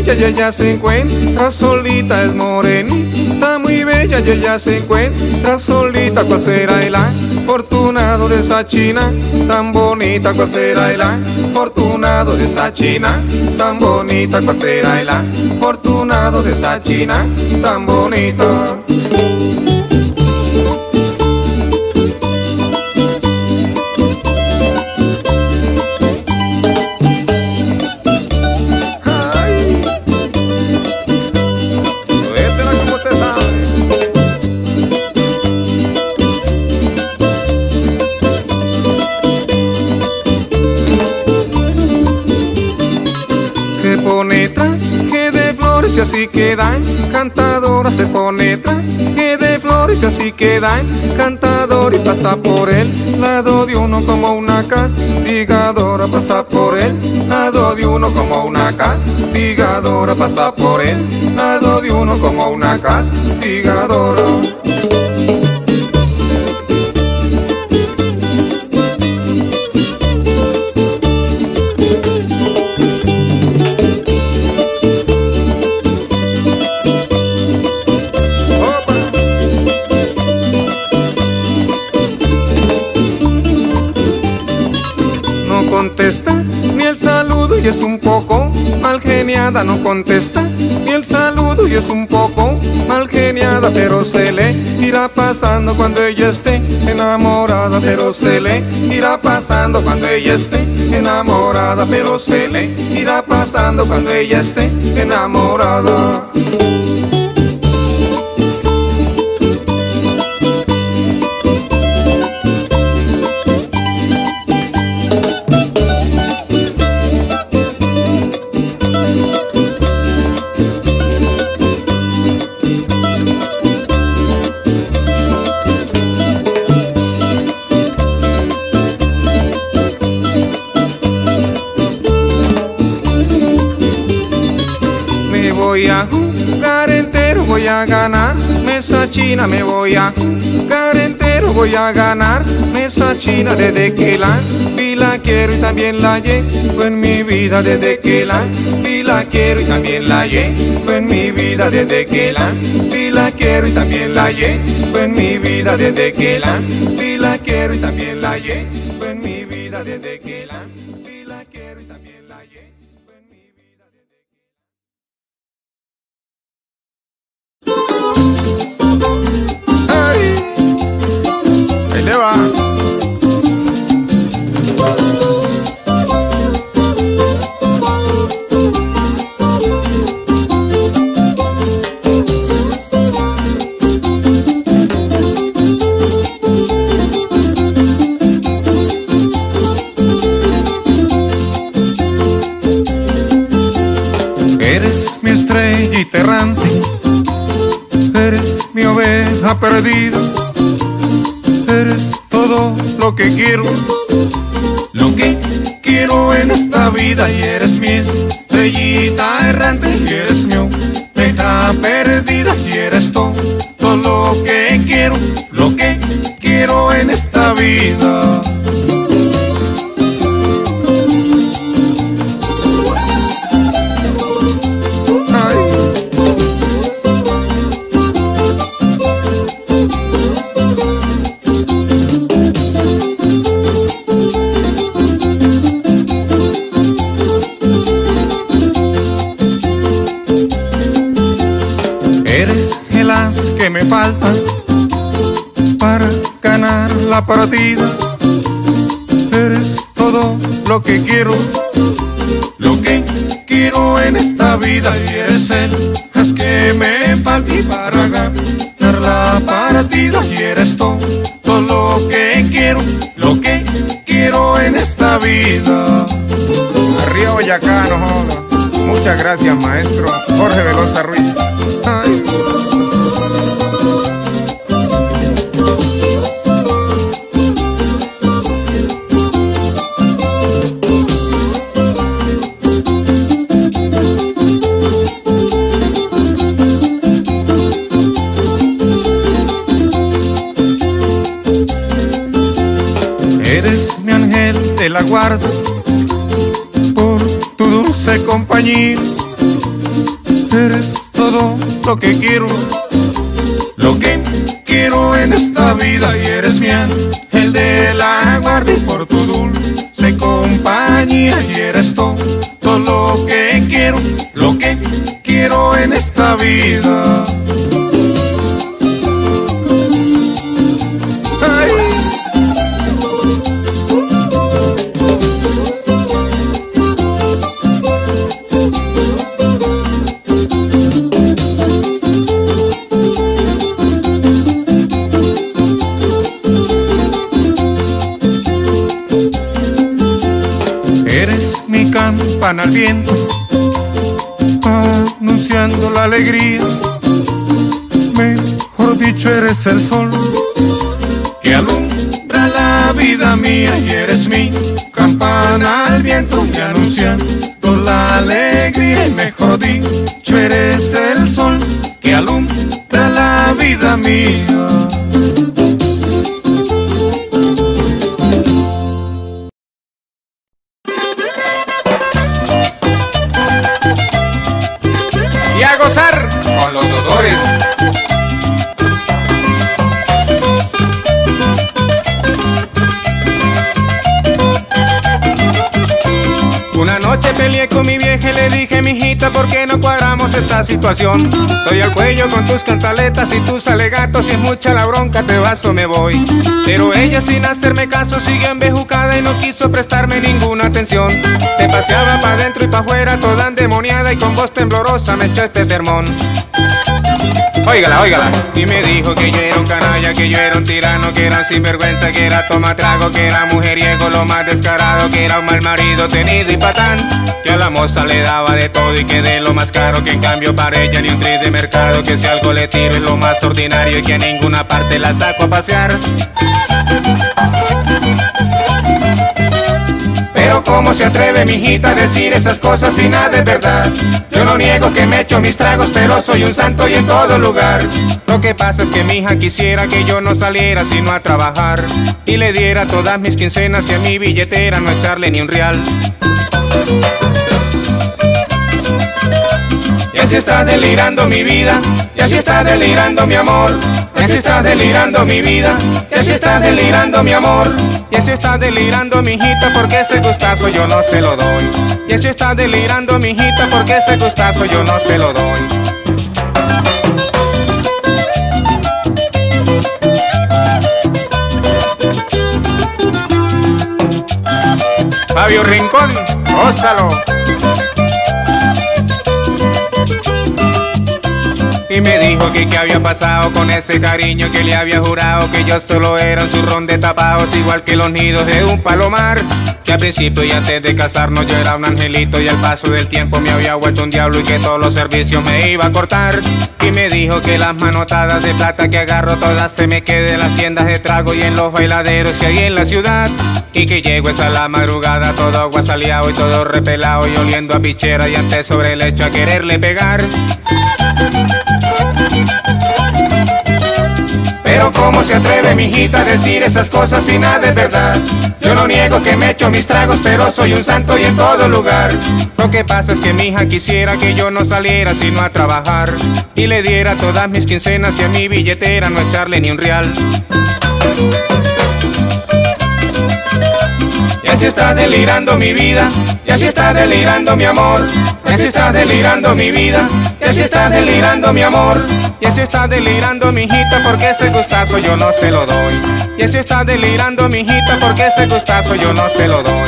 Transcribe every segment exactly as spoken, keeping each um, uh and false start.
bella y ella se encuentra solita, es morenita, muy bella y ella se encuentra solita. ¿Cuál será el afortunado de esa china tan bonita? ¿Cuál será el afortunado de esa china tan bonita? ¿Cuál será el afortunado de esa china tan bonita? Se pone traje de flores y así queda encantadora. Se pone traje de flores y así queda encantadora. Y pasa por el lado de uno como una castigadora. Pasa por el lado de uno como una castigadora. Pasa por el lado de uno como una castigadora. Contesta ni el saludo y es un poco mal geniada. No contesta ni el saludo y es un poco mal geniada. Pero se le irá pasando cuando ella esté enamorada. Pero se le irá pasando cuando ella esté enamorada. Pero se le irá pasando cuando ella esté enamorada. Voy a jugar entero, voy a ganar esa china. Me voy a jugar entero, voy a ganar esa china. Desde que la vi la quiero y también la llevo en mi vida. Desde que la vi la quiero y también la llevo en mi vida. Desde que la vi la quiero y también la llevo en mi vida. Desde que la vi la quiero y también la llevo en mi vida. Desde que la vi la quiero y también la llevo. Ahí le va. Eres mi estrellita errante, eres mi oveja perdida. Eres todo lo que quiero, lo que quiero en esta vida. Y eres mi estrellita errante, y eres mi oveja perdida. Y eres todo, todo lo que quiero, lo que quiero en esta vida. Eres el as que me falta para ganar la partida. Eres todo lo que quiero, lo que quiero en esta vida. Y eres el as que me falta para ganar la partida. Y eres todo, todo lo que quiero, lo que quiero en esta vida. Arriba Boyacá, no joda. Muchas gracias, maestro Jorge Velosa Ruiz. Ay. Eres mi ángel de la guarda, por tu dulce compañía. Eres todo lo que quiero, lo que quiero en esta vida. Y eres mi ángel de la guardia y por tu dulce compañía. Y eres todo, todo lo que quiero, lo que quiero en esta vida. Ay. Eres mi campana al viento, anunciando la alegría. Mejor dicho, eres el sol que alumbra la vida mía. Y eres mi campana al viento y anunciando la alegría. Y mejor dicho, eres el sol que alumbra la vida mía. Y a gozar con los doctores. Una noche peleé con mi vieja y le dije: mijita, ¿por qué no cuadramos esta situación? Estoy al cuello con tus cantaletas y tus alegatos, y es mucha la bronca, te vas o me voy. Pero ella, sin hacerme caso, siguió embejucada y no quiso prestarme ninguna atención. Se paseaba pa' dentro y pa' afuera, toda endemoniada, y con voz temblorosa me echó este sermón. Óigala, óigala. Y me dijo que yo era un canalla, que yo era un tirano, que era un sinvergüenza, que era tomatrago, que era mujeriego, lo más descarado, que era un mal marido tenido y patán, que a la moza le daba de todo y que de lo más caro, que en cambio para ella ni un tris de mercado, que si algo le tiro es lo más ordinario y que a ninguna parte la saco a pasear. Pero ¿cómo se atreve, mijita, a decir esas cosas si nada es verdad? Yo no niego que me echo mis tragos, pero soy un santo y en todo lugar. Lo que pasa es que mi hija quisiera que yo no saliera sino a trabajar, y le diera todas mis quincenas y a mi billetera no echarle ni un real. Y así está delirando mi vida, y así está delirando mi amor. Y así está delirando mi vida, y así está delirando mi amor. Y así está delirando mi hijita porque ese gustazo yo no se lo doy. Y así está delirando mi hijita porque ese gustazo yo no se lo doy. Fabio Rincón, gózalo. Y me dijo que qué había pasado con ese cariño que le había jurado, que yo solo era un zurrón de tapados, igual que los nidos de un palomar. Que al principio y antes de casarnos yo era un angelito, y al paso del tiempo me había vuelto un diablo y que todos los servicios me iba a cortar. Y me dijo que las manotadas de plata que agarro todas se me queden en las tiendas de trago y en los bailaderos que hay en la ciudad. Y que llego esa la madrugada todo aguasaleado y todo repelado y oliendo a pichera, y antes sobre el hecho a quererle pegar. Pero ¿cómo se atreve, mijita, a decir esas cosas si nada es verdad? Yo no niego que me echo mis tragos, pero soy un santo y en todo lugar. Lo que pasa es que mi hija quisiera que yo no saliera sino a trabajar, y le diera todas mis quincenas y a mi billetera no echarle ni un real. Y así está delirando mi vida, y así está delirando mi amor. Y así está delirando mi vida, y así está delirando mi amor. Y así está delirando mi hijita porque ese gustazo yo no se lo doy. Y así está delirando mi hijita porque ese gustazo yo no se lo doy.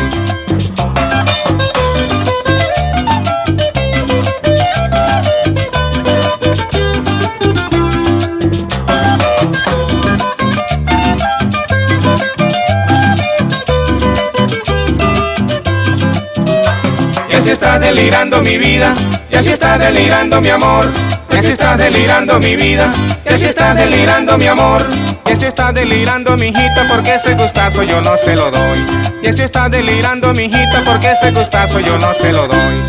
Y así está delirando mi vida, y así está delirando mi amor. Y así está delirando mi vida, y así está delirando mi amor. Y así está delirando mi hijita porque ese gustazo yo no se lo doy. Y así está delirando mi hijita porque ese gustazo yo no se lo doy.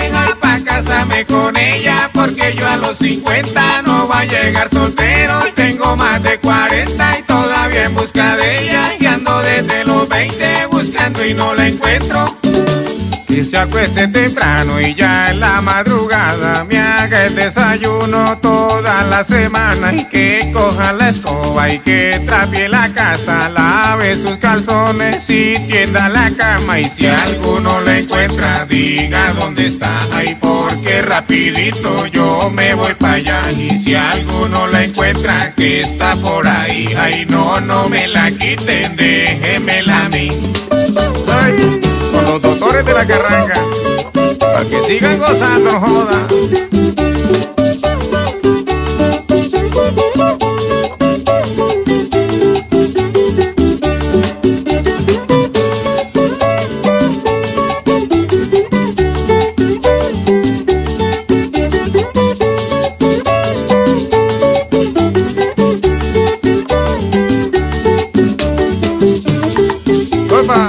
vieja pa' casarme con ella, porque yo a los cincuenta no voy a llegar soltero. Y tengo más de cuarenta y todavía en busca de ella, y ando desde los veinte buscando y no la encuentro. Que se acueste temprano y ya en la madrugada me haga el desayuno toda la semana, y que coja la escoba y que trapie la casa, lave sus calzones y tienda la cama. Y si alguno la encuentra, diga dónde está, ay, porque rapidito yo me voy para allá. Y si alguno la encuentra que está por ahí, ay, no, no me la quiten, déjenmela a mí. Ay, con los doctores de la carranga, para que sigan gozando, no joda. Opa.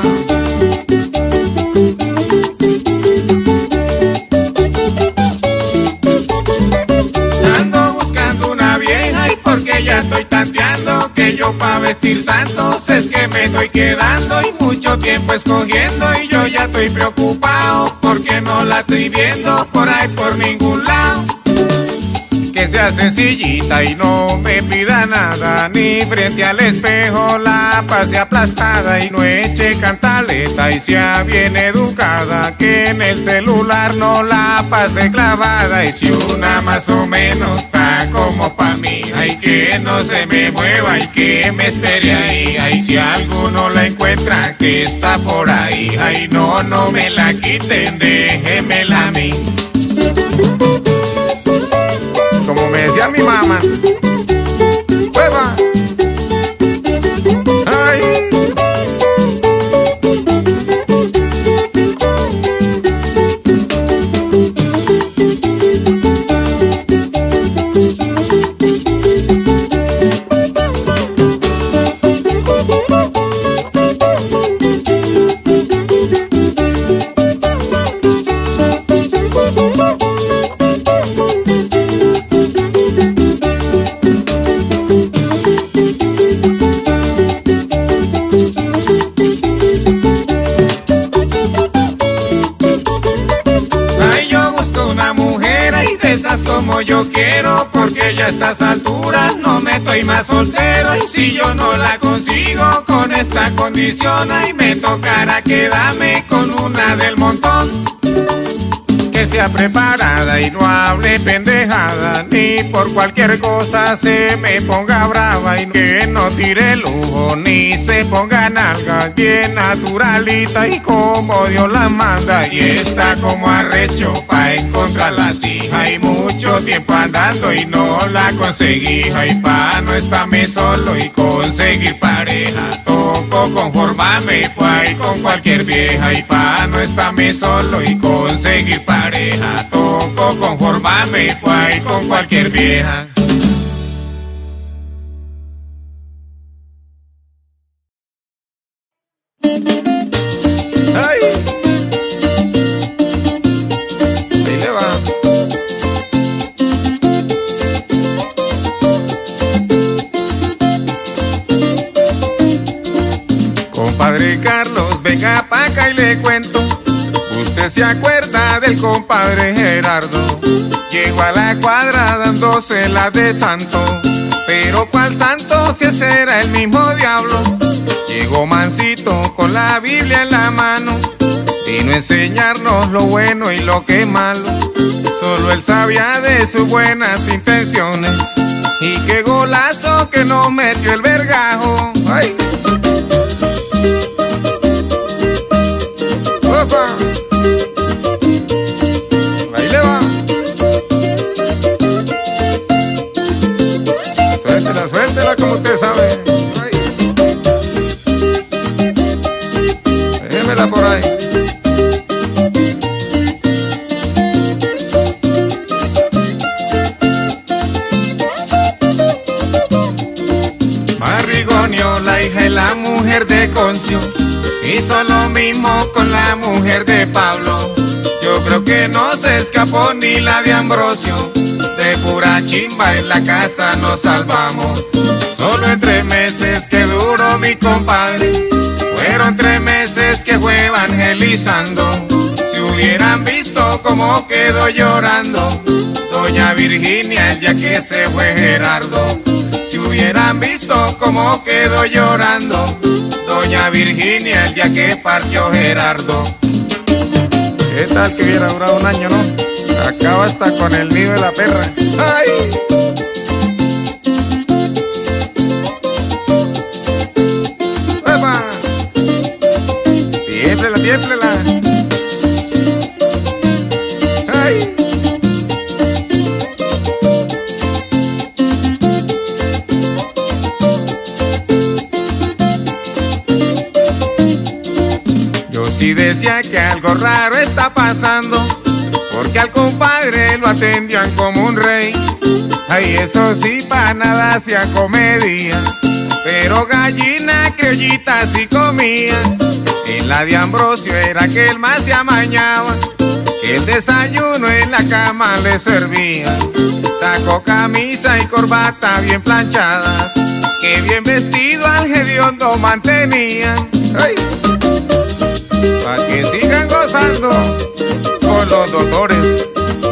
Ya estoy tanteando que yo pa' vestir santos es que me estoy quedando, y mucho tiempo escogiendo, y yo ya estoy preocupado porque no la estoy viendo por ahí por ningún lado. Que sea sencillita y no me pida nada, ni frente al espejo la pase aplastada, y no eche cantaleta y sea bien educada, que en el celular no la pase clavada. Y si una más o menos está como pa' mí, ay, que no se me mueva y que me espere ahí. Ay, si alguno la encuentra que está por ahí, ay, no, no me la quiten, déjenmela a mí. Como me decía mi mamá, ¡hueva! ¡Ay! Como yo quiero, porque ya a estas alturas no me estoy más soltero. Y si yo no la consigo con esta condición, ahí me tocará quedarme con una del montón. Que sea preparada y no hable pendejada, ni por cualquier cosa se me ponga brava, y que no tire lujo ni se ponga nalga, bien naturalita y como Dios la manda. Y está como arrecho pa' encontrarla así, hay mucho tiempo andando y no la conseguí. Ay, pa' no estarme solo y conseguir pareja, toco conformarme pues con cualquier vieja. Y pa' no estarme solo y conseguir pareja, toco conformarme pues con cualquier vieja. Ay, ahí le va. Compadre Carlos, venga pa' acá y le cuento. Usted se acuerda del compadre Gerardo, llegó a la cuadra dándose la de santo. Pero ¿cuál santo si ese era el mismo diablo? Llegó mansito con la Biblia en la mano, vino a enseñarnos lo bueno y lo que es malo. Solo él sabía de sus buenas intenciones, y qué golazo que nos metió el vergajo. ¡Ay! ¡Opa! Ahí le va. Suéltela, suéltela como usted sabe. Ay. Déjemela por ahí. Marrigonio, la hija de la mujer de Concio, hizo lo mismo con la mujer de Pablo. Yo creo que no se escapó ni la de Ambrosio, de pura chimba en la casa nos salvamos. Solo en tres meses que duró mi compadre, fueron tres meses que fue evangelizando. Si hubieran visto cómo quedó llorando doña Virginia el día que se fue Gerardo. Si hubieran visto cómo quedó llorando doña Virginia el día que partió Gerardo. ¿Qué tal que hubiera durado un año, no? Acaba hasta con el nido de la perra. ¡Ay! ¡Epa! Tiémplela, tiémplela. ¡Ay! Y decía que algo raro está pasando, porque al compadre lo atendían como un rey. Ay, eso sí, pa' nada hacía comedia, pero gallina criollita sí comía. En la de Ambrosio era que el más se amañaba, que el desayuno en la cama le servía. Sacó camisa y corbata bien planchadas, que bien vestido al hediondo mantenían. Ay, pa' que sigan gozando con los doctores.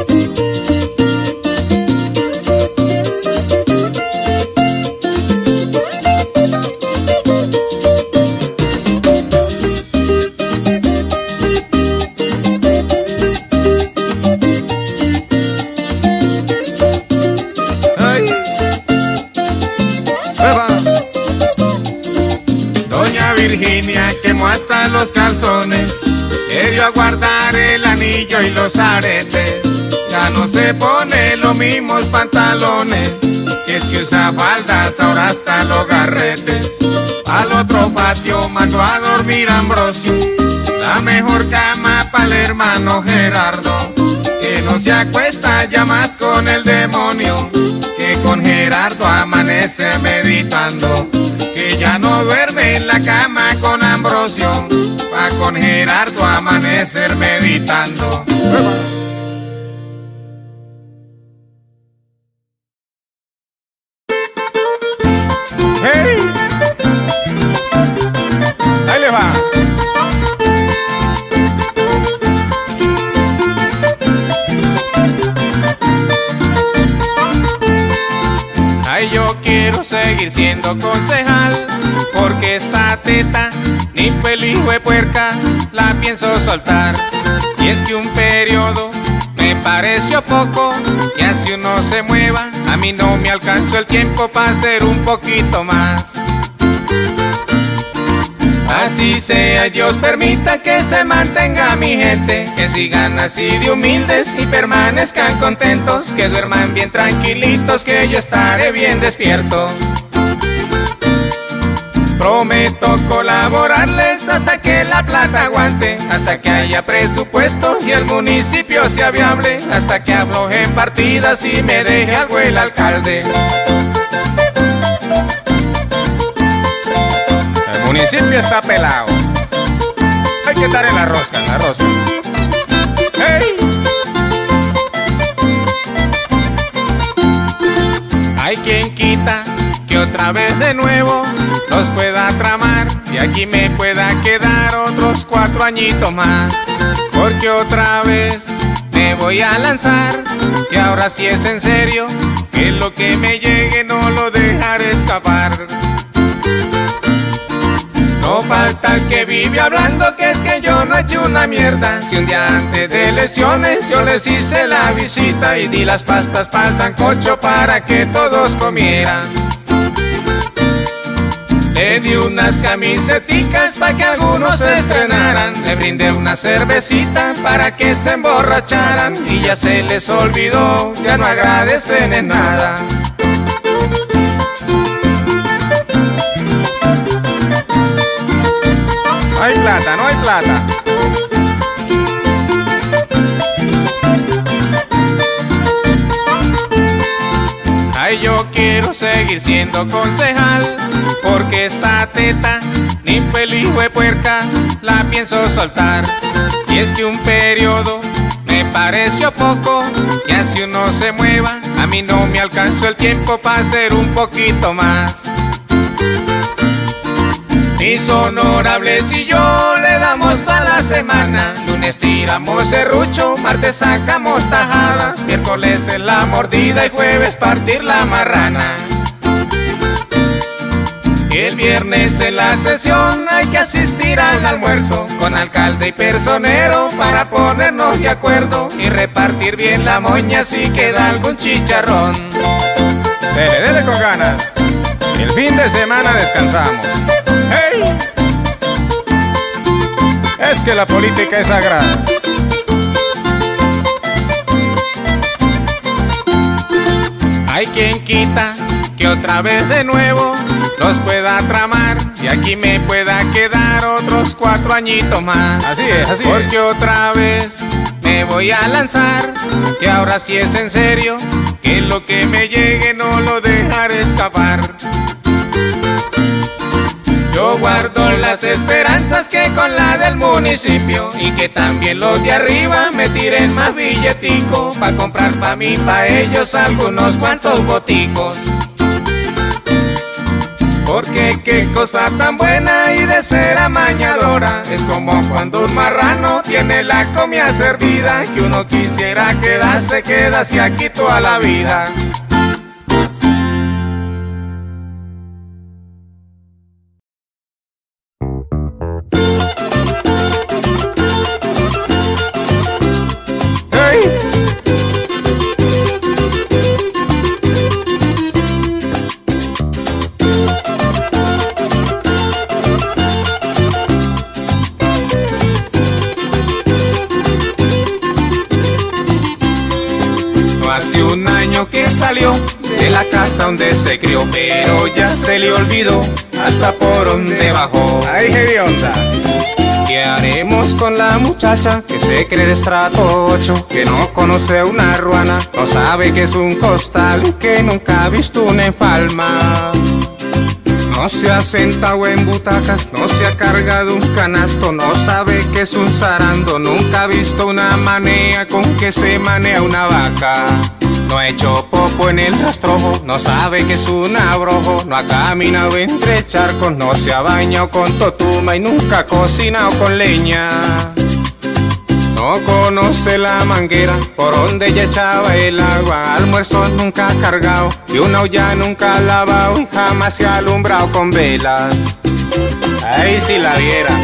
Ay, ¡eva! Doña Virginia quemó hasta los calzones, le dio a guardar el anillo y los aretes. Ya no se pone los mismos pantalones, que es que usa faldas ahora hasta los garretes. Al otro patio mandó a dormir Ambrosio, la mejor cama para el hermano Gerardo, que no se acuesta ya más con el demonio, que con Gerardo amanece meditando, que ya no duerme en la cama con Ambrosio, pa' con Gerardo amanecer meditando. ¡Hey! Ahí le va. Ay, yo quiero seguir siendo concejal, porque esta teta ni pelijo de puerca la pienso soltar. Y es que un periodo me pareció poco, que así uno se mueva, a mí no me alcanzó el tiempo para hacer un poquito más. Así sea, Dios permita que se mantenga mi gente, que sigan así de humildes y permanezcan contentos, que duerman bien tranquilitos, que yo estaré bien despierto. Prometo colaborarles hasta que la plata aguante, hasta que haya presupuesto y el municipio sea viable, hasta que aflojen partidas y me deje algo el alcalde. El municipio está pelado, hay que estar en la rosca, en la rosca. ¡Hey! Hay quien quita que otra vez de nuevo los pueda tramar y aquí me pueda quedar otros cuatro añitos más, porque otra vez me voy a lanzar y ahora sí es en serio, que lo que me llegue no lo dejaré escapar. No falta el que vive hablando que es que yo no he hecho una mierda, si un día antes de elecciones yo les hice la visita y di las pastas para el sancocho para que todos comieran. Le di unas camiseticas para que algunos se estrenaran, le brindé una cervecita para que se emborracharan y ya se les olvidó, ya no agradecen en nada. Hay plata, no hay plata. Ay, yo quiero seguir siendo concejal, porque esta teta ni pelijo de puerca la pienso soltar. Y es que un periodo pareció poco que así uno se mueva. A mí no me alcanzó el tiempo para hacer un poquito más. Mis honorables y yo le damos toda la semana. Lunes tiramos serrucho, martes sacamos tajadas, miércoles en la mordida y jueves partir la marrana. El viernes en la sesión hay que asistir al almuerzo con alcalde y personero para ponernos de acuerdo y repartir bien la moña si queda algún chicharrón. Dele, dele con ganas. El fin de semana descansamos. ¡Hey! Es que la política es sagrada. Hay quien quita que otra vez de nuevo los pueda tramar y aquí me pueda quedar otros cuatro añitos más. Así es, así Porque es. Porque otra vez me voy a lanzar, que ahora sí es en serio, que lo que me llegue no lo dejaré escapar. Yo guardo las esperanzas que con la del municipio y que también los de arriba me tiren más billetico pa' comprar pa' mí, pa' ellos algunos cuantos boticos. Porque qué cosa tan buena y de ser amañadora. Es como cuando un marrano tiene la comida servida, que uno quisiera quedarse, quedarse aquí toda la vida. Hace un año que salió de la casa donde se crió, pero ya se le olvidó hasta por donde bajó. ¡Ay, hedionda! ¿Qué haremos con la muchacha que se cree de estrato ocho, que no conoce una ruana, no sabe que es un costal y que nunca ha visto una enfalma? No se ha sentado en butacas, no se ha cargado un canasto, no sabe que es un zarando, nunca ha visto una manea con que se manea una vaca. No ha hecho popo en el rastrojo, no sabe que es un abrojo, no ha caminado entre charcos, no se ha bañado con totuma y nunca ha cocinado con leña. No conoce la manguera por donde ella echaba el agua, almuerzo nunca ha cargado y una olla nunca ha lavado y jamás se ha alumbrado con velas. Ay, si la viera.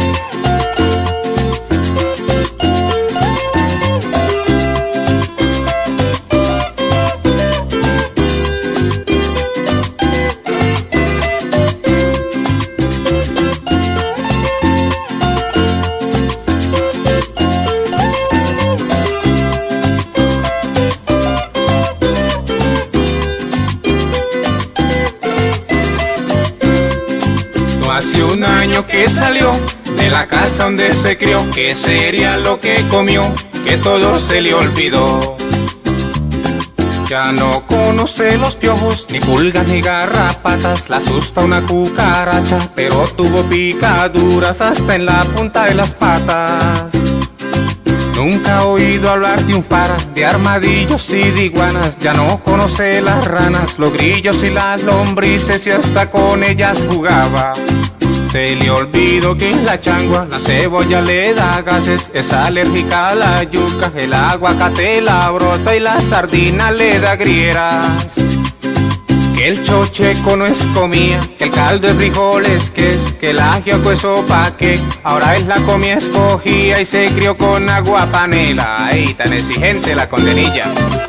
Hace un año que salió de la casa donde se crió, que sería lo que comió, que todo se le olvidó. Ya no conoce los piojos, ni pulgas ni garrapatas, la asusta una cucaracha, pero tuvo picaduras hasta en la punta de las patas. Nunca ha oído hablar de un fara, de armadillos y de iguanas, ya no conoce las ranas, los grillos y las lombrices y hasta con ellas jugaba. Se le olvidó que la changua, la cebolla le da gases, es alérgica a la yuca, el aguacate la brota y la sardina le da grieras. Que el chocheco no es comida, que el caldo de frijoles que es, que el ajiaco es sopa que ahora es la comida escogida y se crió con agua panela. Ay, tan exigente la condenilla.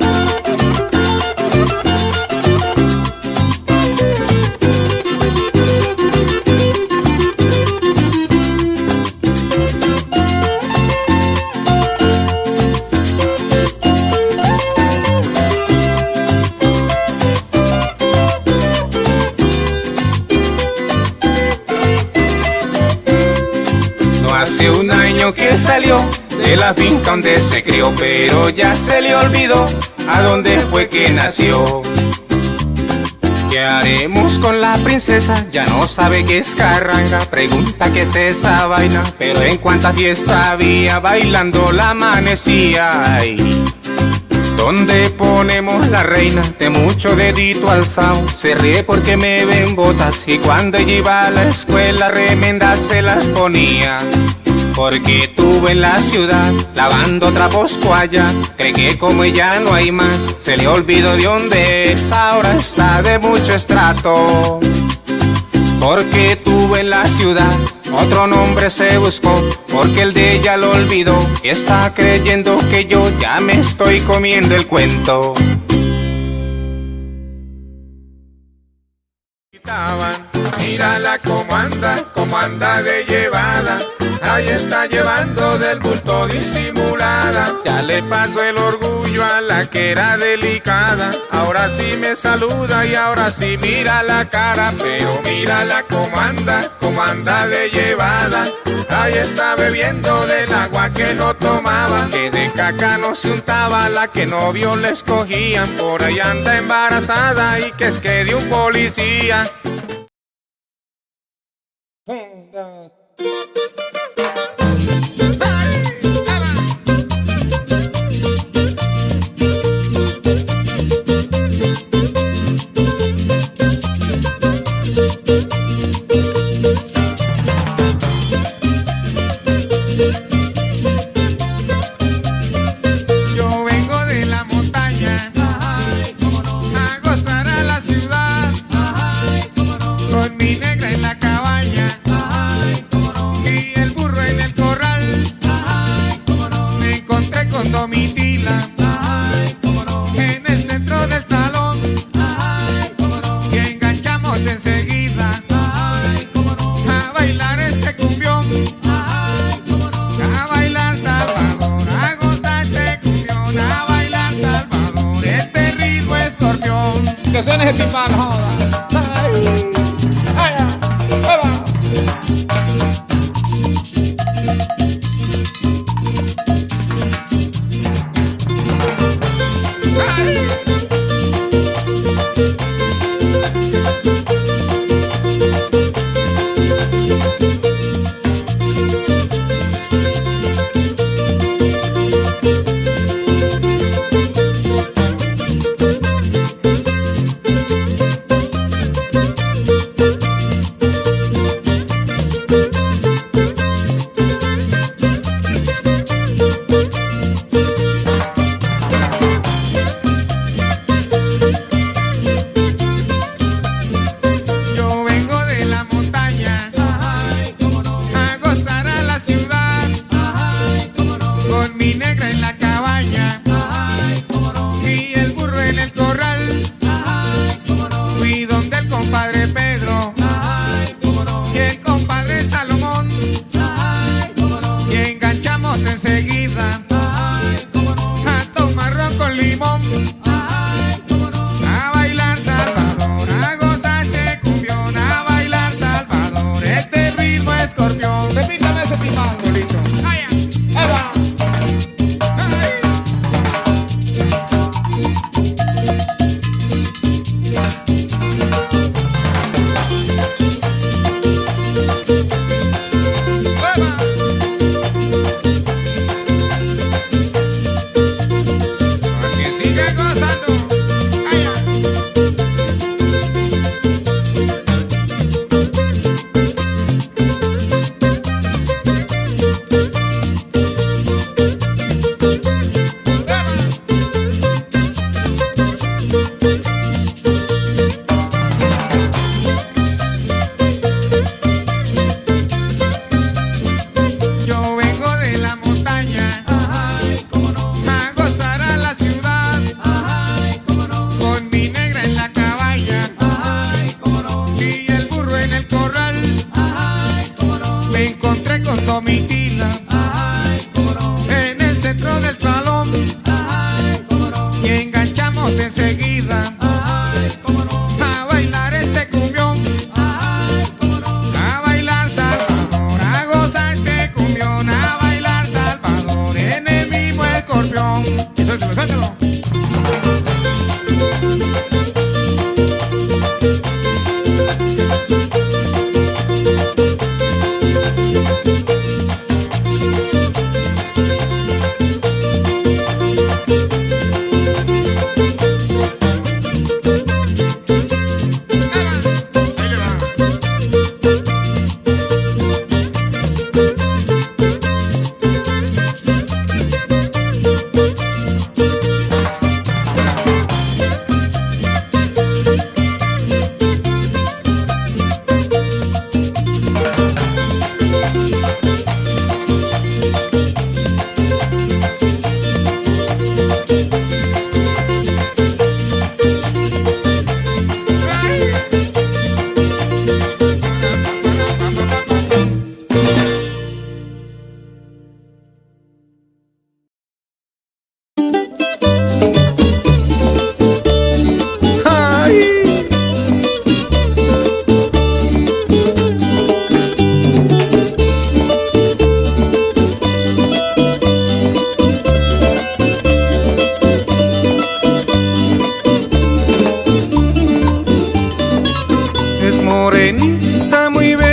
Hace un año que salió de la finca donde se crió, pero ya se le olvidó a dónde fue que nació. ¿Qué haremos con la princesa? Ya no sabe qué es carranga, pregunta qué es esa vaina, pero en cuánta fiesta había, bailando la amanecía. Ay, ¿dónde ponemos la reina? De mucho dedito alzado, se ríe porque me ven botas, y cuando ella iba a la escuela remendas se las ponía. Porque tuvo en la ciudad lavando trapos allá, cree que como ella no hay más, se le olvidó de dónde es, ahora está de mucho estrato. Porque tuvo en la ciudad otro nombre se buscó, porque el de ella lo olvidó, y está creyendo que yo ya me estoy comiendo el cuento. Mírala cómo anda, cómo anda de llevada, ahí está llevando del bulto disimulada. Ya le pasó el orgullo a la que era delicada, ahora sí me saluda y ahora sí mira la cara. Pero mírala cómo anda, cómo anda de llevada, ahí está bebiendo del agua que no tomaba, que de caca no se untaba, la que novio le escogían, por ahí anda embarazada y que es que de un policía. Yo vengo de la montaña, ay, cómo no, a gozar a la ciudad, ay, cómo no, con mi negra en la cabaña, ay, cómo no, y el burro en el corral, ay, cómo no, me encontré con Domitila, ay, cómo no, en el centro del salón, ay, cómo no, y enganchamos enseguida, ay, cómo no, a bailar este cumbión, ay, cómo no, a bailar Salvador, a gozar este cumbión, a bailar Salvador, este ritmo escorpión. Que suene ese timbal, joda. Ay, ay, ay, va. Yo vengo de la montaña, ay, cómo no, a gozar a la ciudad, ay, cómo no, con mi negra en la cabaña, ay, cómo no, y el burro en el corral, ay, cómo no, fui donde el compadre Pedro, ay, cómo no, y el compadre Salomón, ay, cómo no, y enganchamos enseguida, ay, cómo no, a tomar ron con limón, ay, cómo no, a bailar Salvador, a gozar este cumbión, a bailar Salvador, este ritmo escorpión. Repítame ese timbal, bolito. Ay, Ahí va. ay. ¡Eva! A que siga gozando. Ay, ay. Yo vengo de la montaña, ay, cómo no, a gozar a la ciudad, ay, cómo no, con mi negra en la cabaña, ay, cómo no, y el burro en el corral, ay, cómo no, me encontré con Domitila, ay, cómo no, en el centro del salón, ay, cómo no, y enganchamos enseguida, ay, cómo no, a bailar este cumbión, ay, cómo no, a bailar Salvador, a gozar este cumbión, a bailar Salvador, en el mismo escorpión. Suéltalo, suéltalo.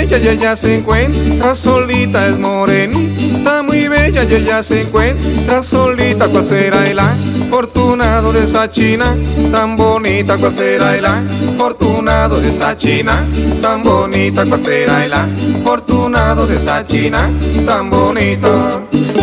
bella y ella se encuentra solita, es morenita muy bella y ella se encuentra solita. ¿Cuál será el afortunado de esa china tan bonita? ¿Cuál será el afortunado de esa china tan bonita? ¿Cuál será el afortunado de esa china tan bonita?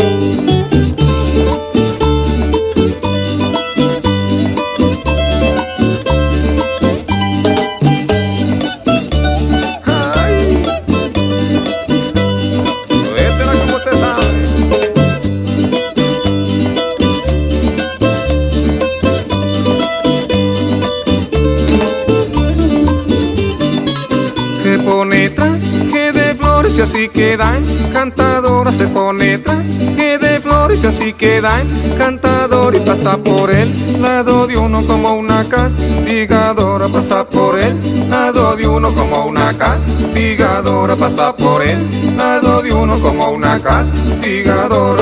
Se pone traje de flores y así queda encantadora. Se pone traje de flores y así queda encantadora. Y pasa por el lado de uno como una castigadora. Pasa por el lado de uno como una castigadora. Pasa por el lado de uno como una castigadora.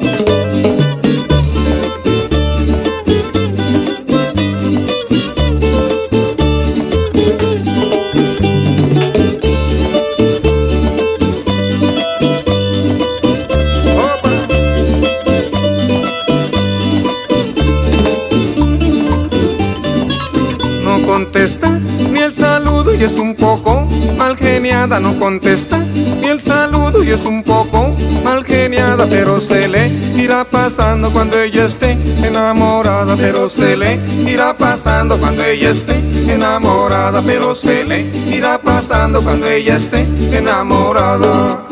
Contesta ni el saludo y es un poco mal geniada. No contesta ni el saludo y es un poco mal geniada. Pero se le irá pasando cuando ella esté enamorada. Pero se le irá pasando cuando ella esté enamorada. Pero se le irá pasando cuando ella esté enamorada.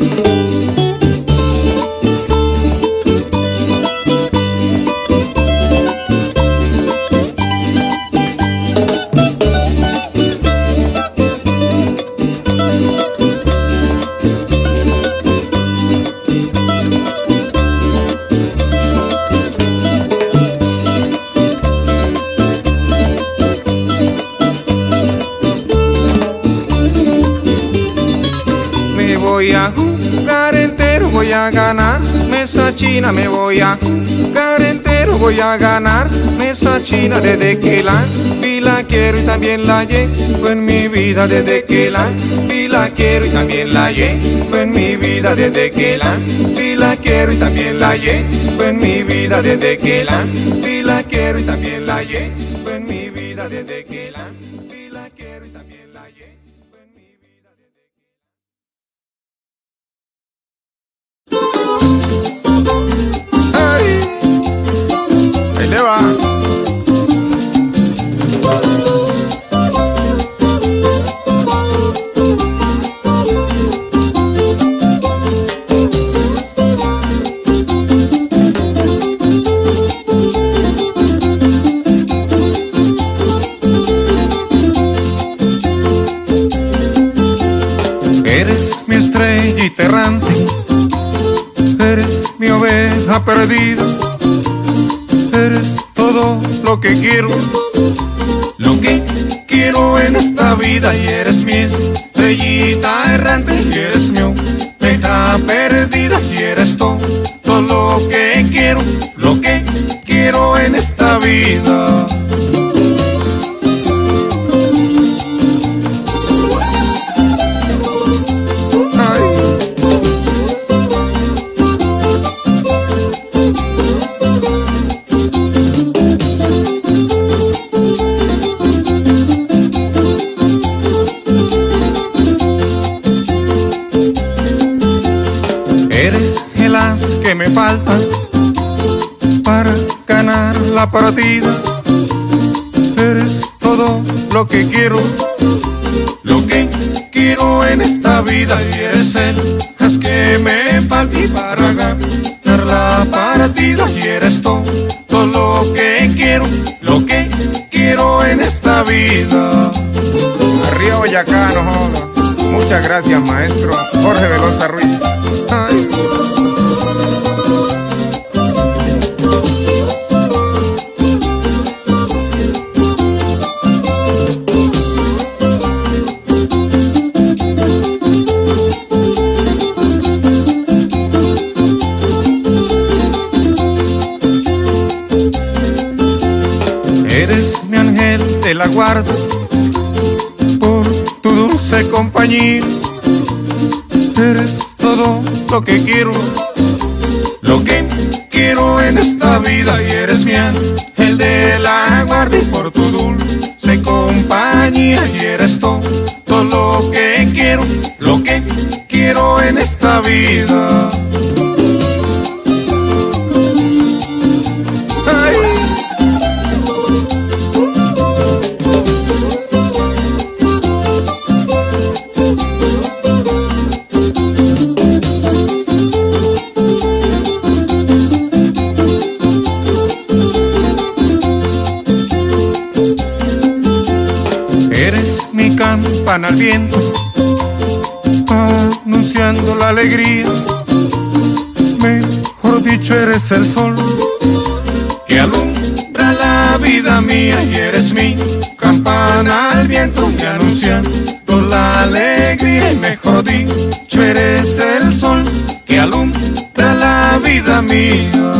Voy a jugar entero, voy a ganar esa china. Me voy a jugar entero, voy a ganar esa china. Desde que la vi la quiero y también la llevo en mi vida. Desde que la vi la quiero y también la llevo en mi vida. Desde que la vi la quiero y también la llevo en mi vida. Desde que la vi la quiero y también la llevo en mi vida. Desde que la vi la quiero y también la llevo. Ahí le va. Eres mi estrellita errante, eres mi oveja perdida. Eres todo lo que quiero, lo que quiero en esta vida. Y eres mi estrellita errante, y eres mi oveja perdida. Y eres todo, todo lo que quiero, lo que quiero en esta vida. Eres el as que me falta para ganar la partida. Eres todo lo que quiero, lo que quiero en esta vida. Y eres el as que me falta para ganar la partida. Y eres todo, todo lo que quiero, lo que quiero en esta vida. Arriba Boyacá, no joda. Muchas gracias, maestro Jorge Velosa Ruiz. Ay. Eres mi ángel de la guarda, por tu dulce compañía. Eres todo lo que quiero, lo que quiero en esta vida. Y eres mi ángel de la guardia y por tu dulce compañía. Y eres todo, todo lo que quiero, lo que quiero en esta vida. Ay. Eres mi campana al viento, anunciando la alegría. Mejor dicho, eres el sol que alumbra la vida mía. Y eres mi campana al viento y anunciando la alegría. Y mejor dicho, eres el sol que alumbra la vida mía.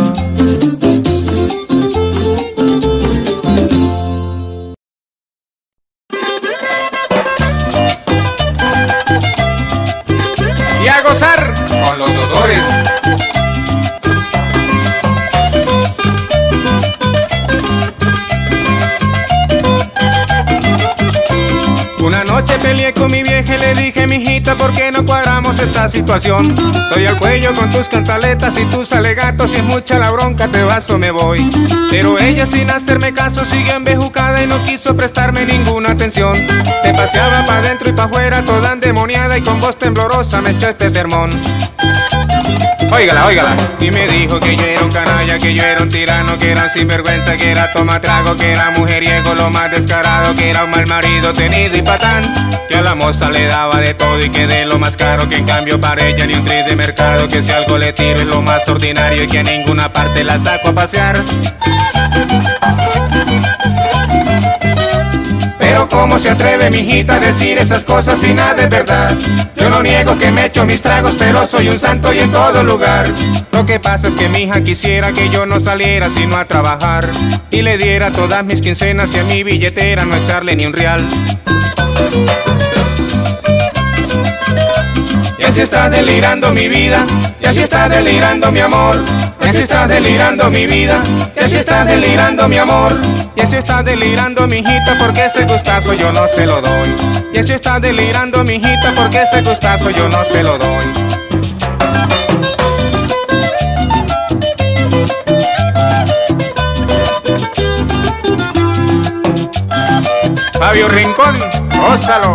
Y a gozar con los doctores. Una noche peleé con mi vieja y le dije, mijita, ¿por qué no cuadramos esta situación? Estoy al cuello con tus cantaletas y tus alegatos. Si es mucha la bronca, te vas o me voy. Pero ella, sin hacerme caso, sigue embejucada y no quiso prestarme ninguna atención. Se paseaba pa' dentro y pa' afuera, toda endemoniada, y con voz temblorosa me echó este sermón. Óigala, óigala. Y me dijo que yo era un canalla, que yo era un tirano, que era un sinvergüenza, que era tomatrago, que era mujeriego, lo más descarado, que era un mal marido tenido y patán, que a la moza le daba de todo y que de lo más caro, que en cambio para ella ni un tris de mercado, que si algo le tiro es lo más ordinario y que a ninguna parte la saco a pasear. Pero ¿cómo se atreve, mijita, a decir esas cosas si nada es verdad? Yo no niego que me echo mis tragos, pero soy un santo y en todo lugar. Lo que pasa es que mi hija quisiera que yo no saliera sino a trabajar y le diera todas mis quincenas y a mi billetera no echarle ni un real. Y así está delirando mi vida, y así está delirando mi amor. Y así está delirando mi vida, y así está delirando mi amor. Y así está delirando mi hijita porque ese gustazo yo no se lo doy. Y así está delirando mi hijita porque ese gustazo yo no se lo doy. Fabio Rincón, gózalo.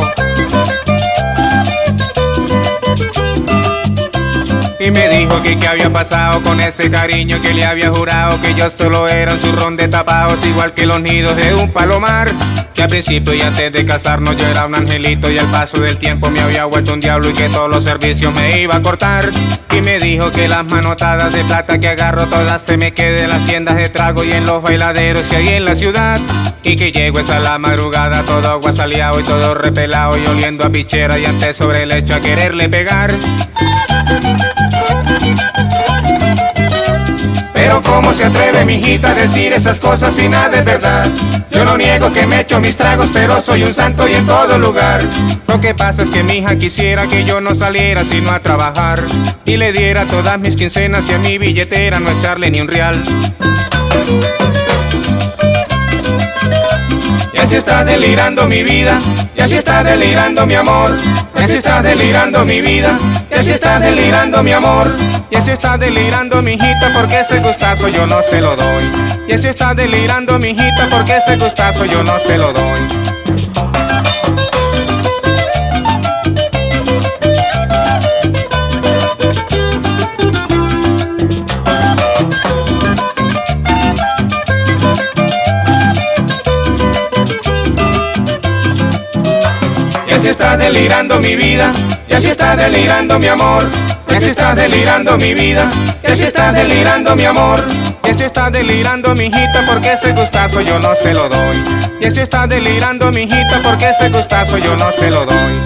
Y me dijo que qué había pasado con ese cariño que le había jurado, que yo solo era un zurrón de tapados, igual que los nidos de un palomar. Que al principio y antes de casarnos yo era un angelito y al paso del tiempo me había vuelto un diablo y que todos los servicios me iba a cortar. Y me dijo que las manotadas de plata que agarro todas se me queden en las tiendas de trago y en los bailaderos que hay en la ciudad. Y que llego esa la madrugada todo aguasaleado y todo repelado y oliendo a pichera y antes sobre el lecho a quererle pegar. Pero ¿cómo se atreve, mijita, a decir esas cosas si nada es verdad? Yo no niego que me echo mis tragos, pero soy un santo y en todo lugar. Lo que pasa es que mi hija quisiera que yo no saliera sino a trabajar y le diera todas mis quincenas y a mi billetera no echarle ni un real. Y así está delirando mi vida, y así está delirando mi amor. Y así está delirando mi vida, y así está delirando mi amor. Y así está delirando mi hijita porque ese gustazo yo no se lo doy. Y así está delirando mi hijita porque ese gustazo yo no se lo doy. Y así está delirando mi vida, y así está delirando mi amor. Y así está delirando mi vida, y así está delirando mi amor. Y así está delirando mi hijita porque ese gustazo yo no se lo doy. Y así está delirando mi hijita porque ese gustazo yo no se lo doy.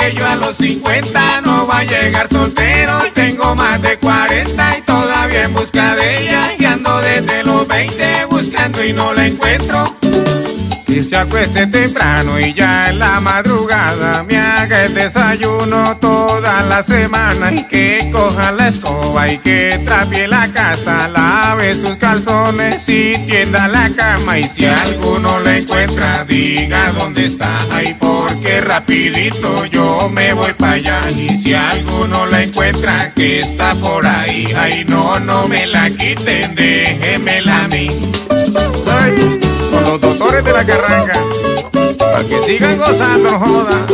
que yo a los cincuenta no va a llegar soltero. Y tengo más de cuarenta y todavía en busca de ella. Y ando desde los veinte buscando y no la encuentro. Que se acueste temprano y ya en la madrugada me haga el desayuno toda la semana. Y que coja la escoba y que trapie la casa, lave sus calzones y tienda la cama. Y si alguno la encuentra, diga dónde está. Ay, porque rapidito yo me voy para allá. Y si alguno la encuentra que está por ahí, ay, no, no me la quiten, déjemela a mí. Ay, con los doctores de la carranga, para que sigan gozando, no joda.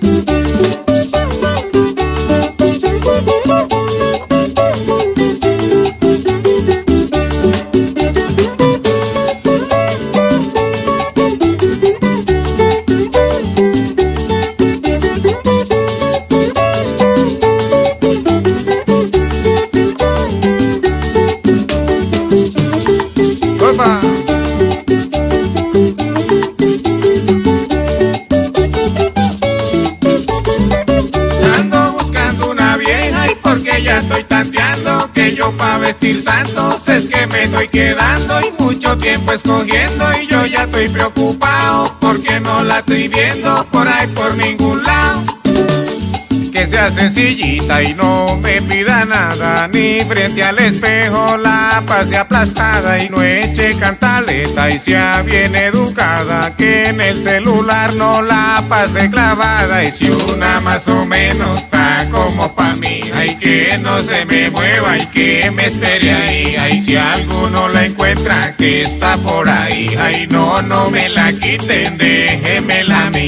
Opa. Ya estoy tanteando que yo pa' vestir santos es que me estoy quedando y mucho tiempo escogiendo. Y yo ya estoy preocupado porque no la estoy viendo por ahí por ningún lado. Que sea sencillita y no me pida nada, ni frente al espejo la pase aplastada. Y no eche cantaleta y sea bien educada, que en el celular no la pase clavada. Y si una más o menos está como pa' mí, ay, que no se me mueva y que me espere ahí. Ay, si alguno la encuentra que está por ahí, ay, no, no me la quiten, déjemela a mí.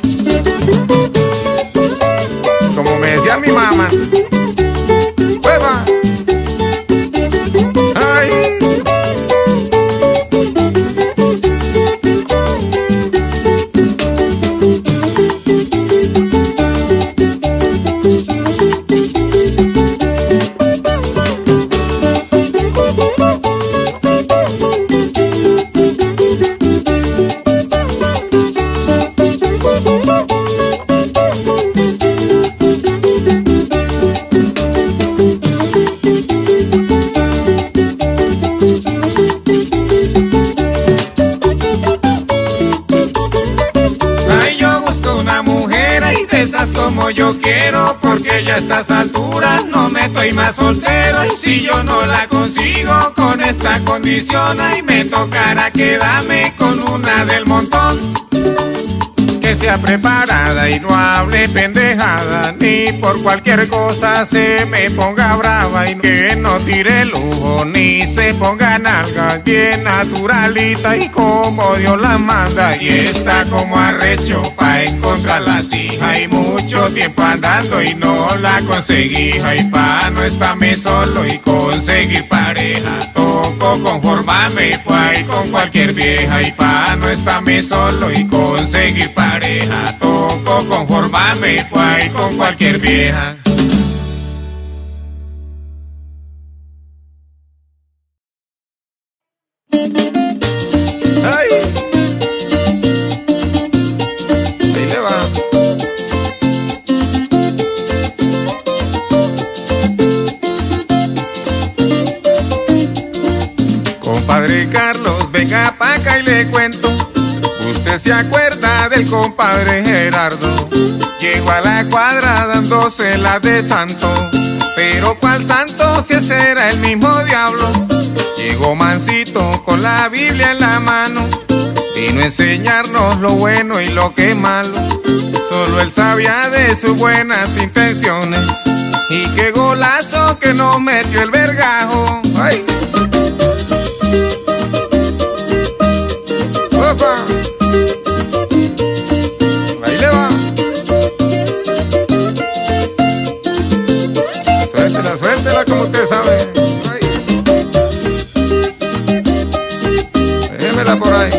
Como me decía mi mamá, ¡hueva! ¡Ay! Como yo quiero, porque ya a estas alturas no me estoy más soltero. Y si yo no la consigo con esta condición, ahí me tocará quedarme con una del montón. Que sea preparada y no hable pendejada, ni por cualquier cosa se me ponga brava. Y que no tire lujo, ni se ponga nalga, bien naturalita y como Dios la manda. Y está como arrecho pa' encontrarla así. Hay mucho tiempo andando y no la conseguí. Ay, pa' no estarme solo y conseguir pareja, toco conformarme pues con cualquier vieja. Y pa' no estarme solo y conseguir pareja, toco conformarme pues con cualquier vieja. Ay, ahí le va. Compadre Carlos, venga pa' acá y le cuento. Usted se acuerda del compadre Gerardo. Llegó a la cuadra dándose la de santo. Pero ¿cuál santo si ese era el mismo diablo? Llegó mansito con la Biblia en la mano. Vino a enseñarnos lo bueno y lo que es malo. Solo él sabía de sus buenas intenciones. Y qué golazo que nos metió el vergajo. ¡Ay! ¡Opa! Ahí le va. Suéltela, suéltela como usted sabe. Ay. Déjemela por ahí.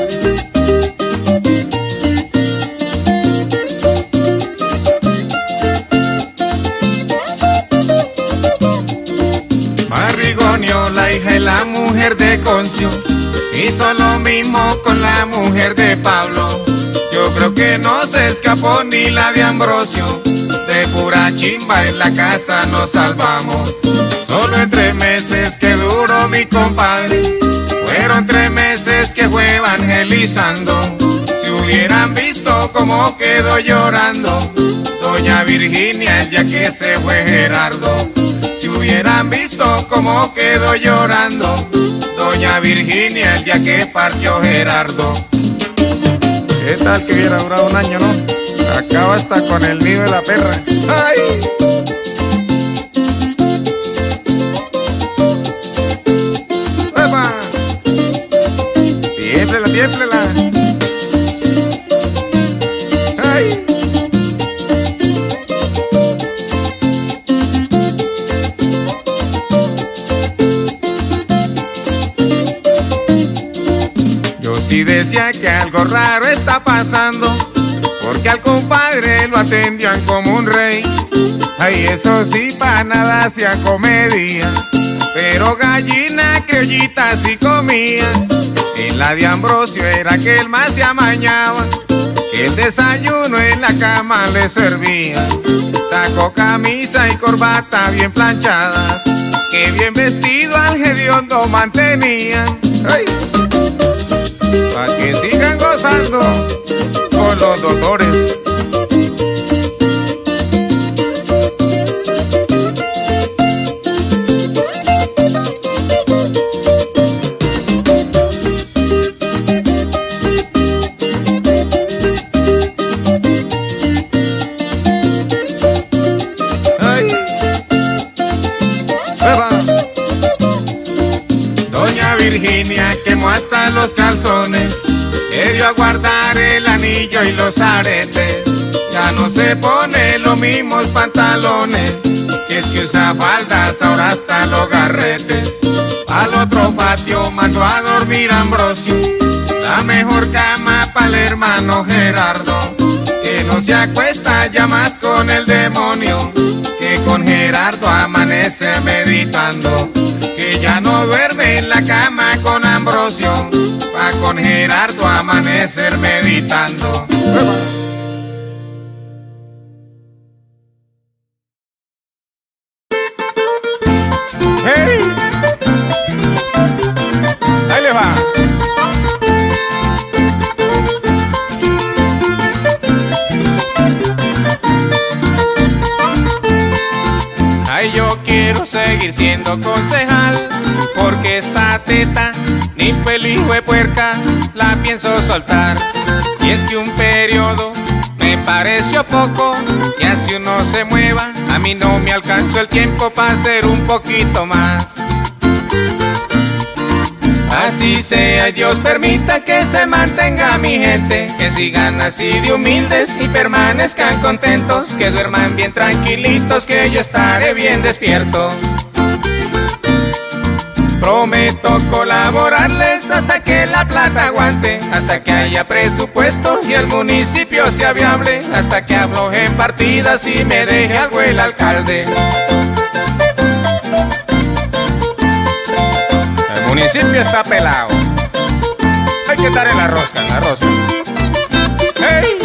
Marrigonio, la hija y la mujer de Concio, hizo lo mismo con la mujer de Pablo. Yo creo que no se escapó ni la de Ambrosio. pura chimba en la casa nos salvamos. Solo en tres meses que duró mi compadre, fueron tres meses que fue evangelizando. Si hubieran visto cómo quedó llorando doña Virginia el día que se fue Gerardo. Si hubieran visto cómo quedó llorando doña Virginia el día que partió Gerardo. ¿Qué tal que hubiera durado un año, no? Acaba hasta con el nido de la perra. ¡Ay! ¡Epa! Tiémplela, tiémplela. ¡Ay! Yo sí decía que algo raro está pasando, porque al compadre lo atendían como un rey. Ay, eso sí, pa' nada hacía comedia, pero gallina criollita sí comía. En la de Ambrosio era que el más se amañaba, que el desayuno en la cama le servía. Sacó camisa y corbata bien planchadas, que bien vestido al hediondo mantenían. Ay, pa' que sigan gozando con los doctores. Ay, ¡eva! Doña Virginia quemó hasta los calzones, le dio a guardar el anillo y los aretes. Ya no se pone los mismos pantalones, que es que usa faldas ahora hasta los garretes. Al otro patio mandó a dormir Ambrosio, la mejor cama para el hermano Gerardo, que no se acuesta ya más con el demonio, que con Gerardo amanece meditando, que ya no duerme en la cama con Ambrosio, pa' con Gerardo amanecer meditando. ¡Hey! Ahí le va. Ay, yo quiero seguir siendo concejal, porque esta teta ni pelijo de puerca la pienso soltar. Y es que un periodo me pareció poco, que así uno se mueva, a mí no me alcanzó el tiempo para hacer un poquito más. Así sea, y Dios permita que se mantenga mi gente, que sigan así de humildes y permanezcan contentos, que duerman bien tranquilitos, que yo estaré bien despierto. Prometo colaborarles hasta que la plata aguante, hasta que haya presupuesto y el municipio sea viable, hasta que aflojen partidas y me deje algo el alcalde. El municipio está pelado, hay que estar en la rosca, en la rosca. ¡Hey!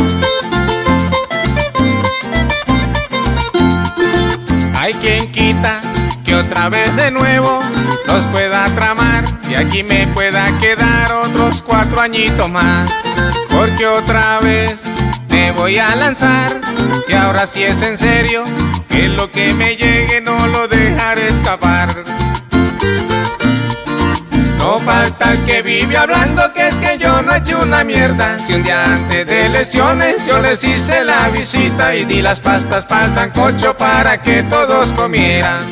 Hay quien quita que otra vez de nuevo los pueda tramar y aquí me pueda quedar otros cuatro añitos más, porque otra vez me voy a lanzar y ahora sí es en serio, que lo que me llegue no lo dejaré escapar. No falta el que vive hablando que es que yo no he hecho una mierda, si un día antes de elecciones yo les hice la visita y di las pastas para el sancocho para que todos comieran.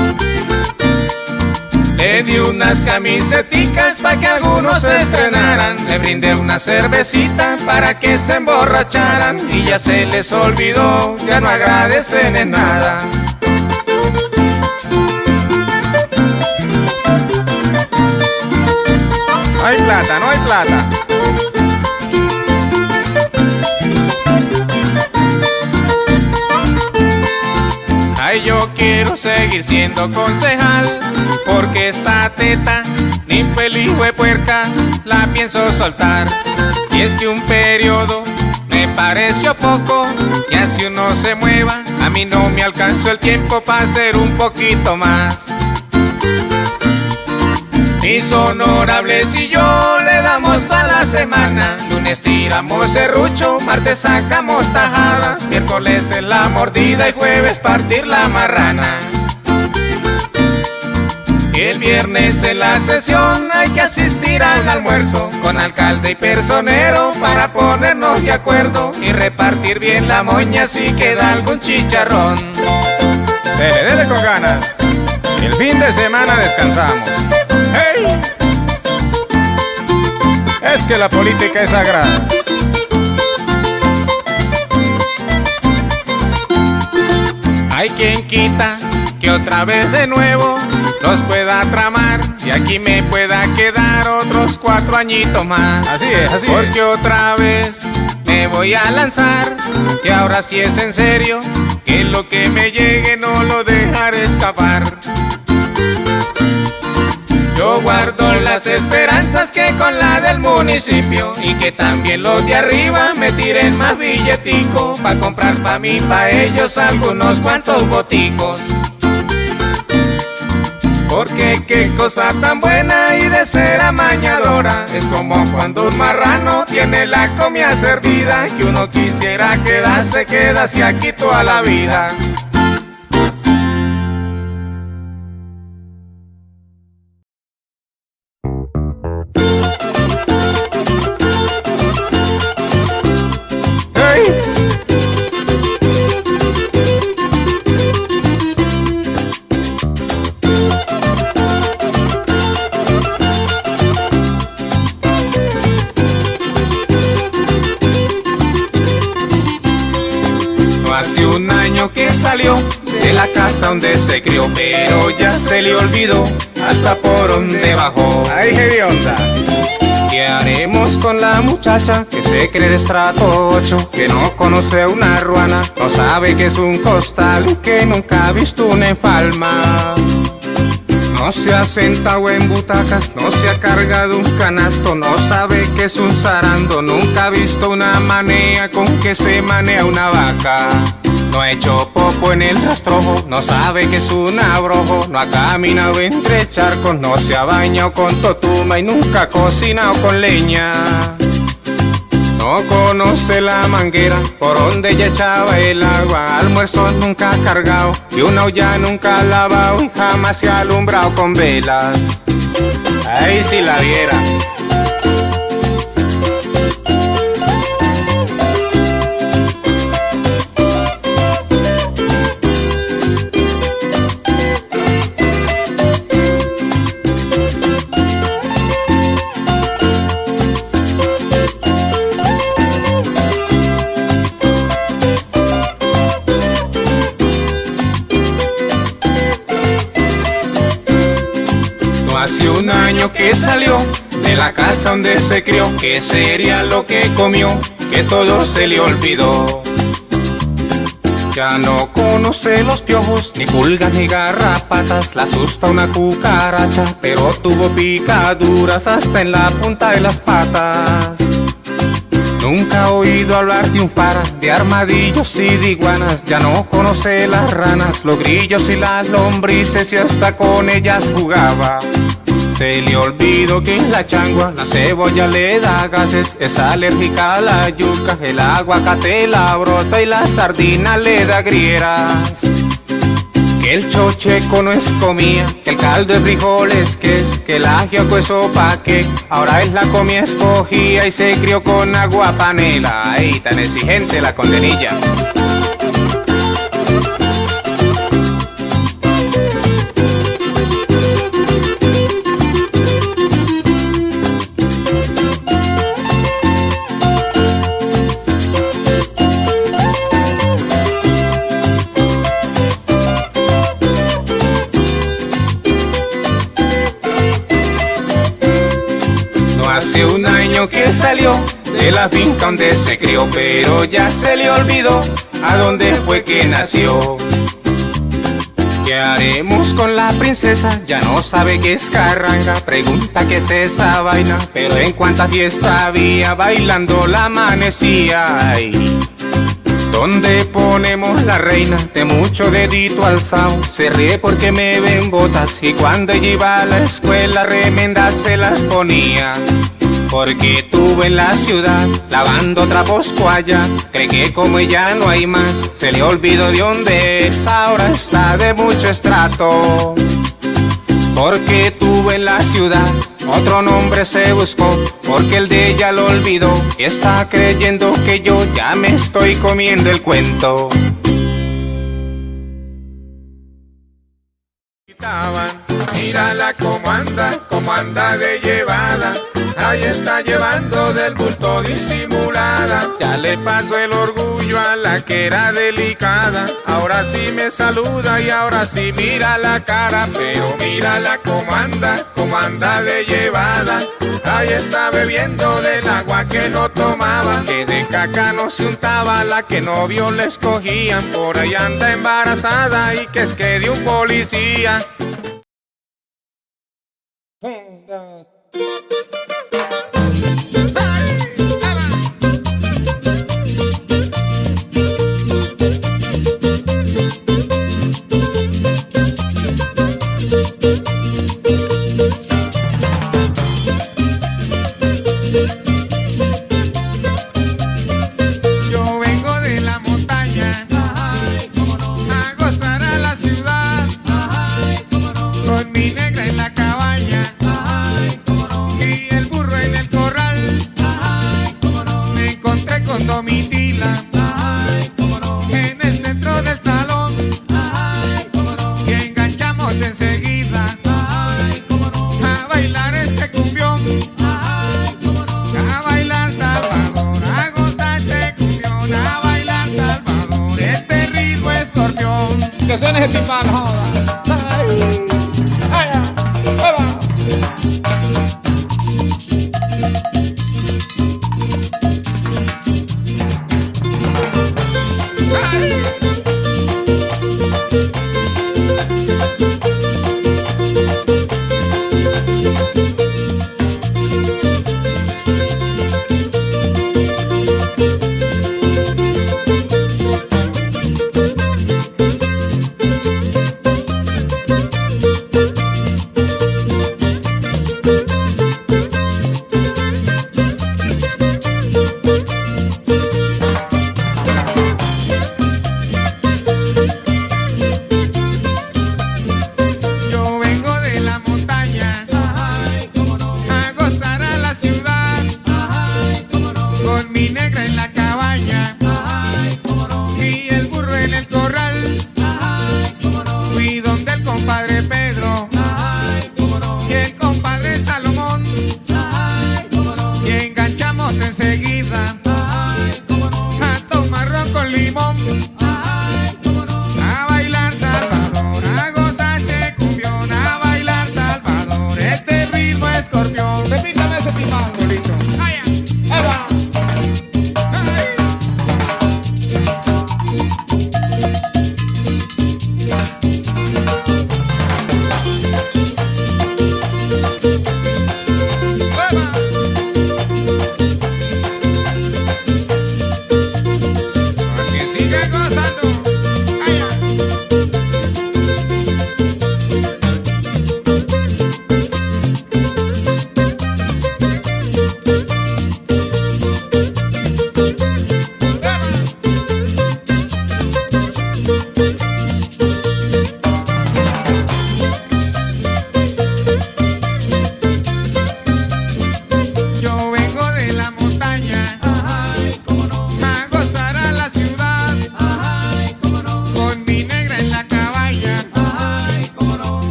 Le di unas camiseticas para que algunos se estrenaran, le brindé una cervecita para que se emborracharan y ya se les olvidó, ya no agradecen en nada. No hay plata, no hay plata. Ay, yo quiero seguir siendo concejal, porque esta teta ni pelijo de puerca la pienso soltar. Y es que un periodo me pareció poco que así uno se mueva. A mí no me alcanzó el tiempo para hacer un poquito más. Mis honorables y yo le damos toda la semana. Lunes tiramos serrucho, martes sacamos tajadas, miércoles en la mordida y jueves partir la marrana. El viernes en la sesión hay que asistir al almuerzo con alcalde y personero para ponernos de acuerdo y repartir bien la moña si queda algún chicharrón. Dele, dele con ganas. El fin de semana descansamos. ¡Hey! Es que la política es sagrada. Hay quien quita que otra vez de nuevo los pueda tramar y aquí me pueda quedar otros cuatro añitos más. Así es, así Porque es. otra vez me voy a lanzar, que ahora sí es en serio, que lo que me llegue no lo dejaré escapar. Yo guardo las esperanzas que con la del municipio y que también los de arriba me tiren más billetico pa' comprar pa' mí, pa' ellos algunos cuantos boticos. Porque qué cosa tan buena y de ser amañadora. Es como cuando un marrano tiene la comida servida, que uno quisiera quedarse, quedarse aquí toda la vida. Hace un año que salió de la casa donde se crió, pero ya se le olvidó hasta por donde bajó. ¡Ay, hedionda! ¿Qué haremos con la muchacha que se cree de estrato ocho, que no conoce una ruana, no sabe que es un costal y que nunca ha visto una enfalma? No se ha sentado en butacas, no se ha cargado un canasto, no sabe que es un zarando, nunca ha visto una manea con que se manea una vaca. No ha hecho popo en el rastrojo, no sabe que es un abrojo, no ha caminado entre charcos, no se ha bañado con totuma y nunca ha cocinado con leña. No conoce la manguera por donde ella echaba el agua, almuerzo nunca ha cargado y una olla nunca ha lavado y jamás se ha alumbrado con velas. Ay, si la viera. Hace un año que salió de la casa donde se crió, que sería lo que comió, que todo se le olvidó. Ya no conoce los piojos, ni pulgas ni garrapatas, la asusta una cucaracha, pero tuvo picaduras hasta en la punta de las patas. Nunca ha oído hablar de un fara, de armadillos y de iguanas, ya no conoce las ranas, los grillos y las lombrices y hasta con ellas jugaba. Se le olvidó que la changua, la cebolla le da gases, es alérgica a la yuca, el aguacate la brota y la sardina le da grieras. Que el chocheco no es comida, que el caldo de frijoles que es, que el ajiaco es sopa que ahora es la comida escogida y se crió con agua panela. Ay, tan exigente la condenilla. Hace un año que salió de la finca donde se crió, pero ya se le olvidó a dónde fue que nació. ¿Qué haremos con la princesa? Ya no sabe qué es carranga. Pregunta qué es esa vaina, pero en cuánta fiesta había, bailando la amanecía. Ay, ¿dónde ponemos la reina? De mucho dedito alzado, se ríe porque me ven botas, y cuando ella iba a la escuela remendas se las ponía. Porque tuvo en la ciudad lavando trapos allá, cree que como ella no hay más, se le olvidó de dónde es, ahora está de mucho estrato. Porque tuvo en la ciudad otro nombre se buscó, porque el de ella lo olvidó, y está creyendo que yo ya me estoy comiendo el cuento. Mírala cómo anda, cómo anda de llevada, ahí está llevando del bulto disimulada. Ya le pasó el orgullo a la que era delicada, ahora sí me saluda y ahora sí mira la cara. Pero mírala cómo anda, cómo anda de llevada, ahí está bebiendo del agua que no tomaba, que de caca no se untaba, la que novio le escogían, por ahí anda embarazada y que es que de un policía. Yo vengo de la montaña, ay, cómo no, a gozar a la ciudad, ay, cómo no, con mi negra en la cabaña, ay, cómo no, y el burro en el corral, ay, cómo no, me encontré con Domitila, ay, cómo no, en el centro del salón, ay, cómo no, y enganchamos enseguida, ay, cómo no, a bailar este cumbión, ay, cómo no, a bailar Salvador, a gozar este cumbión, a bailar Salvador, este ritmo escorpión. Que suene ese timbal, joda. Ay, ay, ay, ahí va.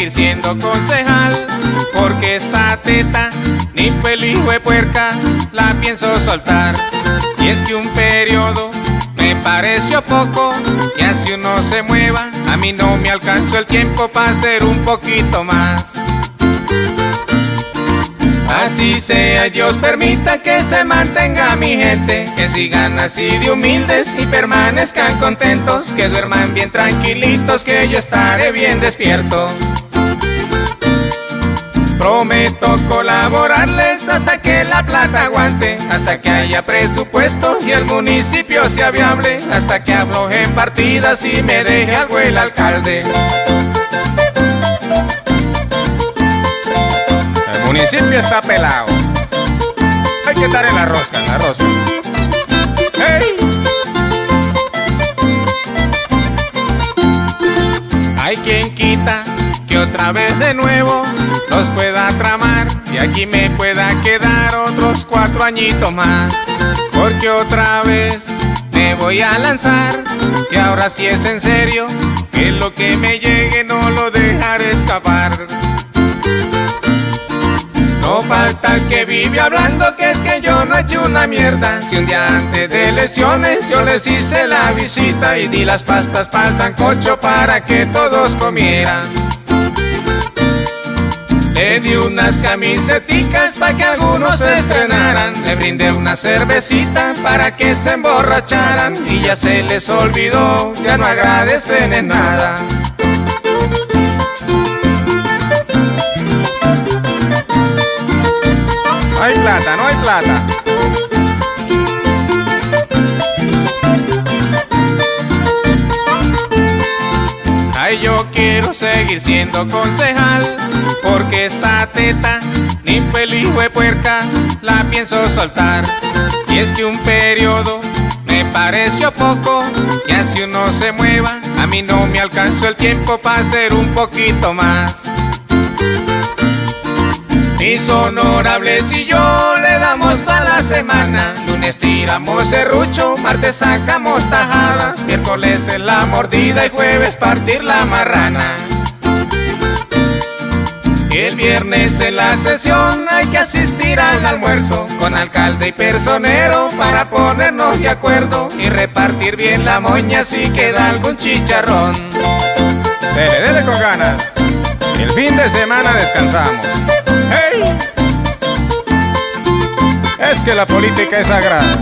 seguir siendo concejal, porque esta teta, ni feliz de puerca, la pienso soltar. Y es que un periodo me pareció poco, que así uno se mueva, a mí no me alcanzó el tiempo para hacer un poquito más. Así sea, Dios permita que se mantenga mi gente, que sigan así de humildes y permanezcan contentos, que duerman bien tranquilitos, que yo estaré bien despierto. Prometo colaborarles hasta que la plata aguante, hasta que haya presupuesto y el municipio sea viable, hasta que aflojen partidas y me deje algo el alcalde. El municipio está pelado, hay que estar en la rosca, en la rosca. ¡Hey! Hay quien quita que otra vez de nuevo los pueda tramar y aquí me pueda quedar otros cuatro añitos más, porque otra vez me voy a lanzar y ahora sí es en serio, que lo que me llegue no lo dejaré escapar. No falta el que vive hablando que es que yo no he hecho una mierda, si un día antes de elecciones yo les hice la visita y di las pastas para el sancocho para que todos comieran. Le di unas camiseticas para que algunos se estrenaran, le brindé una cervecita para que se emborracharan y ya se les olvidó, ya no agradecen en nada. No hay plata, no hay plata. Ay, yo quiero seguir siendo concejal, porque esta teta, ni feliz de puerca, la pienso soltar. Y es que un periodo me pareció poco, que así uno se mueva, a mí no me alcanzó el tiempo para hacer un poquito más. Mis honorables y yo le damos toda la semana, lunes tiramos serrucho, martes sacamos tajadas, miércoles en la mordida y jueves partir la marrana. El viernes en la sesión hay que asistir al almuerzo con alcalde y personero para ponernos de acuerdo y repartir bien la moña si queda algún chicharrón. Dele, dele con ganas. El fin de semana descansamos. ¡Hey! Es que la política es sagrada.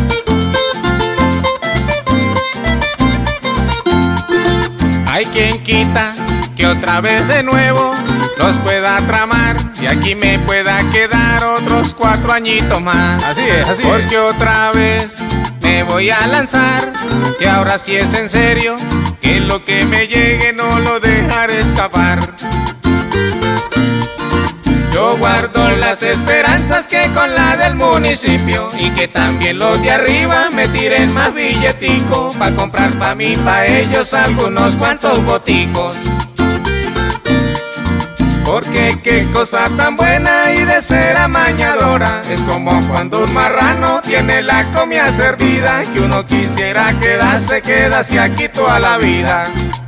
Hay quien quita que otra vez de nuevo los pueda tramar y aquí me pueda quedar otros cuatro añitos más. Así es, así Porque es. otra vez me voy a lanzar y ahora sí es en serio, que lo que me llegue no lo dejaré escapar. Yo guardo las esperanzas que con la del municipio y que también los de arriba me tiren más billetico pa' comprar pa' mí, pa' ellos algunos cuantos boticos. Porque qué cosa tan buena y de ser amañadora, es como cuando un marrano tiene la comida servida, que uno quisiera quedarse, quedarse aquí toda la vida.